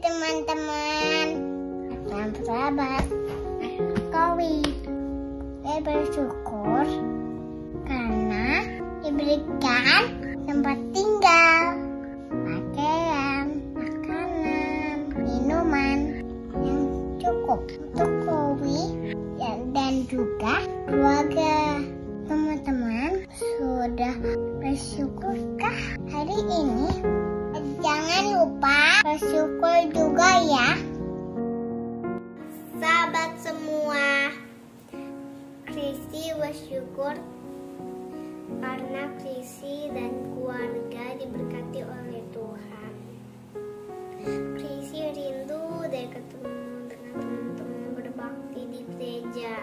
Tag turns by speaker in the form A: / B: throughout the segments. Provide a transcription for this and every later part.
A: teman-teman, sahabat COVID. Saya bersyukur karena diberikan tempat tinggal, pakaian, makanan, minuman yang cukup untuk COVID dan juga keluarga. Teman-teman sudah bersyukurkah hari ini? Jangan lupa bersyukur juga ya. Sahabat semua, Kristi bersyukur karena Kristi dan keluarga diberkati oleh Tuhan. Kristi rindu dan ketemu dengan teman-teman berbakti di gereja.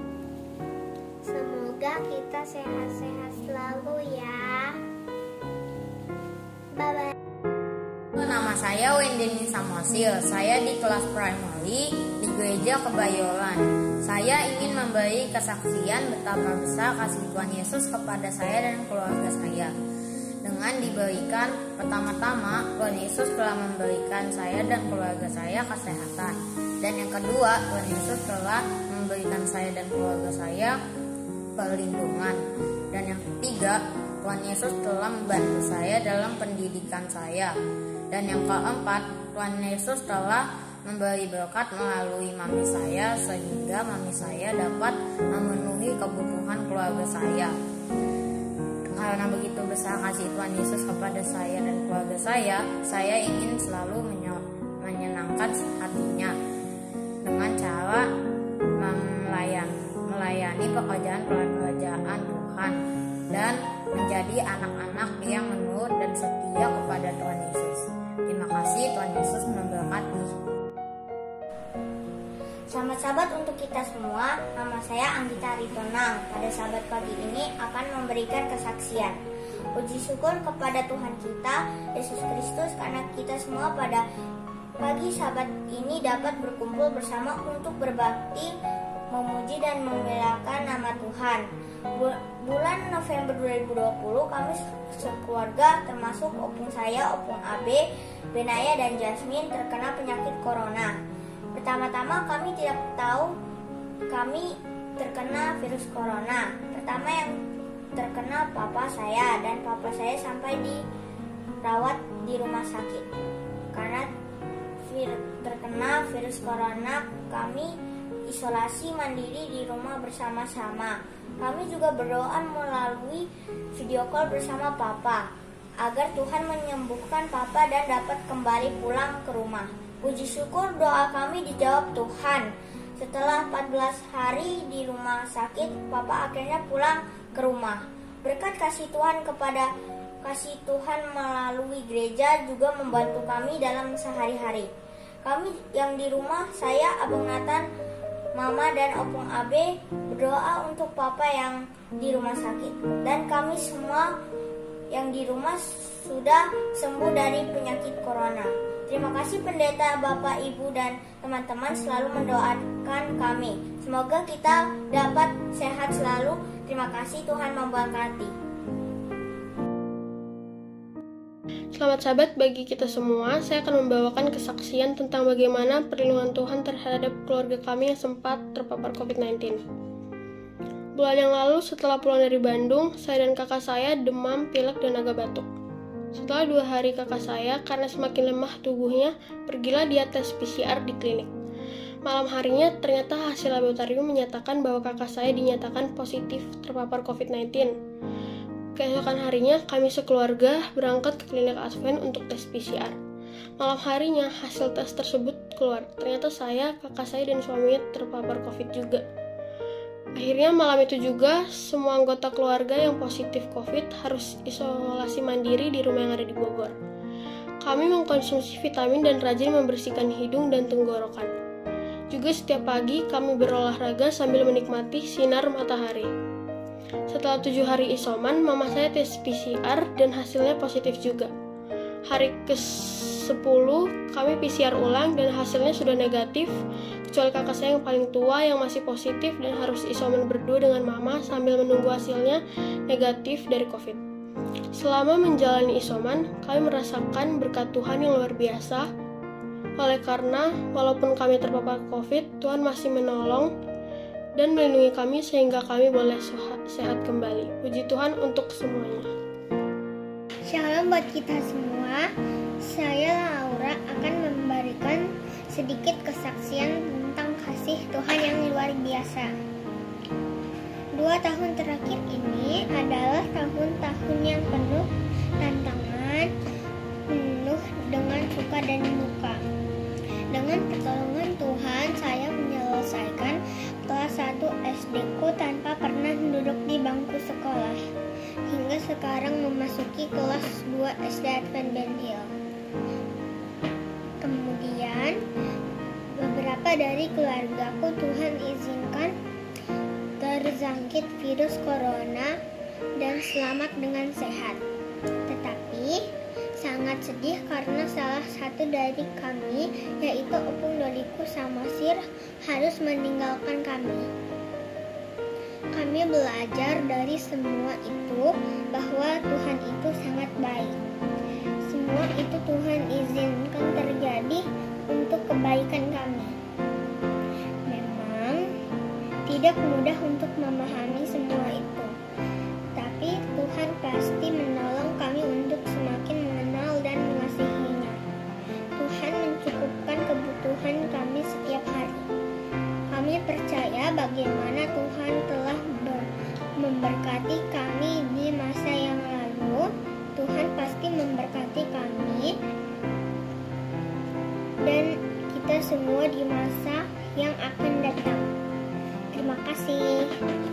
A: Semoga kita sehat-sehat selalu ya. Bye-bye.
B: Nama saya Wendeni Samosil. Saya di kelas primary di Gereja Kebayoran. Saya ingin memberi kesaksian betapa besar kasih Tuhan Yesus kepada saya dan keluarga saya. Dengan diberikan, pertama-tama Tuhan Yesus telah memberikan saya dan keluarga saya kesehatan. Dan yang kedua, Tuhan Yesus telah memberikan saya dan keluarga saya perlindungan. Dan yang ketiga, Tuhan Yesus telah membantu saya dalam pendidikan saya. Dan yang keempat, Tuhan Yesus telah memberi berkat melalui mami saya sehingga mami saya dapat memenuhi kebutuhan keluarga saya. Karena begitu besar kasih Tuhan Yesus kepada saya dan keluarga saya ingin selalu menyenangkan hatinya dengan cara melayani pekerjaan Tuhan dan menjadi anak-anak yang menurut dan setia kepada Tuhan Yesus. Terima kasih, Tuhan Yesus memberkati.
A: Selamat sahabat untuk kita semua, nama saya Anggita Ritonang. Pada sahabat pagi ini akan memberikan kesaksian. Puji syukur kepada Tuhan kita, Yesus Kristus, karena kita semua pada pagi sahabat ini dapat berkumpul bersama untuk berbakti, memuji dan membelakan nama Tuhan. Bulan November 2020 kami sekeluarga termasuk opung saya, opung Abe, Benaya dan Jasmine terkena penyakit corona. Pertama-tama kami tidak tahu kami terkena virus corona. Pertama yang terkena papa saya, dan papa saya sampai dirawat di rumah sakit. Karena terkena virus corona, kami isolasi mandiri di rumah bersama-sama. Kami juga berdoa melalui video call bersama papa agar Tuhan menyembuhkan papa dan dapat kembali pulang ke rumah. Puji syukur doa kami dijawab Tuhan. Setelah 14 hari di rumah sakit, papa akhirnya pulang ke rumah. Berkat kasih Tuhan melalui gereja juga membantu kami dalam sehari-hari. Kami yang di rumah, saya, Abang Nathan, Mama dan Opung Abe berdoa untuk papa yang di rumah sakit. Dan kami semua yang di rumah sudah sembuh dari penyakit corona. Terima kasih pendeta, Bapak, Ibu, dan teman-teman selalu mendoakan kami. Semoga kita dapat sehat selalu. Terima kasih, Tuhan memberkati.
C: Selamat sahabat, bagi kita semua, saya akan membawakan kesaksian tentang bagaimana perlindungan Tuhan terhadap keluarga kami yang sempat terpapar COVID-19. Bulan yang lalu setelah pulang dari Bandung, saya dan kakak saya demam, pilek, dan agak batuk. Setelah 2 hari kakak saya, karena semakin lemah tubuhnya, pergilah dia tes PCR di klinik. Malam harinya, ternyata hasil laboratorium menyatakan bahwa kakak saya dinyatakan positif terpapar COVID-19. Keesokan harinya, kami sekeluarga berangkat ke klinik Advent untuk tes PCR. Malam harinya, hasil tes tersebut keluar. Ternyata saya, kakak saya, dan suaminya terpapar COVID juga. Akhirnya malam itu juga, semua anggota keluarga yang positif COVID harus isolasi mandiri di rumah yang ada di Bogor. Kami mengkonsumsi vitamin dan rajin membersihkan hidung dan tenggorokan. Juga setiap pagi kami berolahraga sambil menikmati sinar matahari. Setelah 7 hari isoman, mama saya tes PCR dan hasilnya positif juga. Hari ke-10 kami PCR ulang dan hasilnya sudah negatif, kecuali kakak saya yang paling tua yang masih positif dan harus isoman berdua dengan mama sambil menunggu hasilnya negatif dari COVID. Selama menjalani isoman, kami merasakan berkat Tuhan yang luar biasa. Oleh karena, walaupun kami terpapar COVID, Tuhan masih menolong dan melindungi kami sehingga kami boleh sehat kembali. Puji Tuhan untuk semuanya.
A: Shalom buat kita semua. Saya Laura akan memberikan sedikit kesaksian tentang kasih Tuhan yang luar biasa. 2 tahun terakhir ini adalah tahun-tahun yang penuh tantangan, penuh dengan suka dan duka. Dengan pertolongan Tuhan, saya menyelesaikan kelas 1 SD-ku tanpa pernah duduk di bangku sekolah. Hingga sekarang memasuki kelas 2 SD Advent Ben Hill. Kemudian, beberapa dari keluargaku Tuhan izinkan terjangkit virus corona dan selamat dengan sehat. Tetapi, sangat sedih karena salah satu dari kami, yaitu Opung Doliku Samosir, harus meninggalkan kami. Kami belajar dari semua itu bahwa Tuhan itu sangat baik. Semua itu Tuhan izinkan terjadi untuk kebaikan kami. Memang tidak mudah untuk memahami semua itu, tapi Tuhan pasti menolong kami untuk semakin mengenal dan mengasihinya. Tuhan mencukupkan kebutuhan kami setiap hari. Kami percaya bagaimana Tuhan telah memberkati kami di masa yang lalu. Tuhan pasti memberkati kami dan kita semua di masa yang akan datang. Terima kasih.